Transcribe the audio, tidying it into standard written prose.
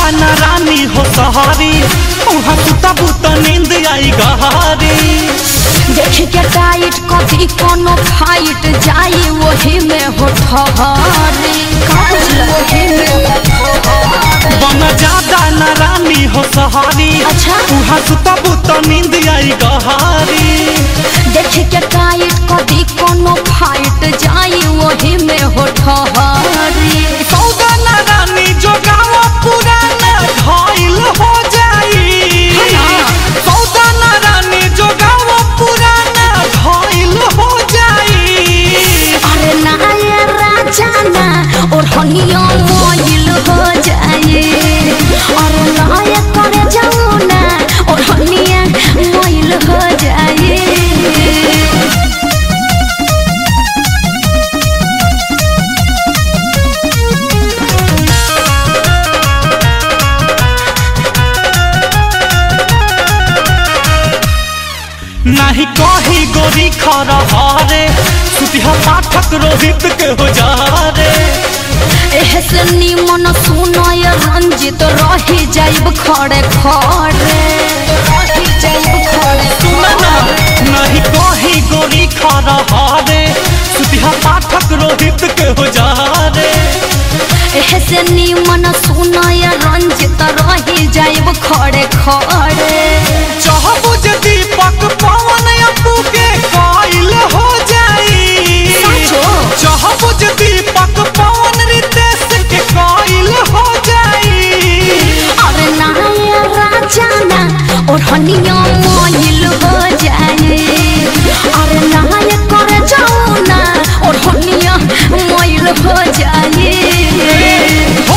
ज्यादा न रानी हो सहारी वहाँ सुतबू तो नींद आई गहारी। देख के टाइट कभी कोनो फाइट जाई वही में हो ठहरी। बना ज्यादा न रानी हो सहारी अच्छा वहाँ सुतबू तो नींद आई गहारी। देख के टाइट कभी कोनो फाइट जाई वही में हो ठहरी। सौदा न रानी जो गाँव पुराना घायल हो जाई। सौदा न रानी जो गाँव पुराना घायल हो जाई। अरे नाया राजा ना और हनिया मोइल हो जाए। अरे नाया करे जाओ ना और हनिया मोइल हो जाए। नहीं कही गोरी खरा हारे सुतिहा पाठक रोहित के हो जा रे। एहसे निमन सुनय रंजित रही जाइब खड़े खड़े। नहीं कही गोरी खरा हारे सुतिहा पाठक रोहित के हो जा रे। एहसे निमन सुनय रंजित रही जाइब खड़े खड़े। चाहबू जे दीपक पवन अपू के कायल हो जाई। चाहबू जे दीपक पवन रितेश के कायल हो जाई। अरे नाया राजा ना और हनिया मोइल हो जाए। अरे नाया करे जाओ ना और हनिया मोइल हो जाए।